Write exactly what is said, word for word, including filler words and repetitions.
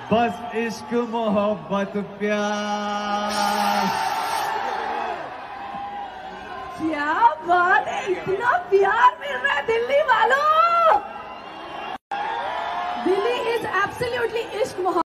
बस इश्क मोहब्बत प्यार। क्या बात है, इतना प्यार मिल रहा है दिल्ली वालों। दिल्ली इज एब्सोल्युटली इश्क मोहब्बत।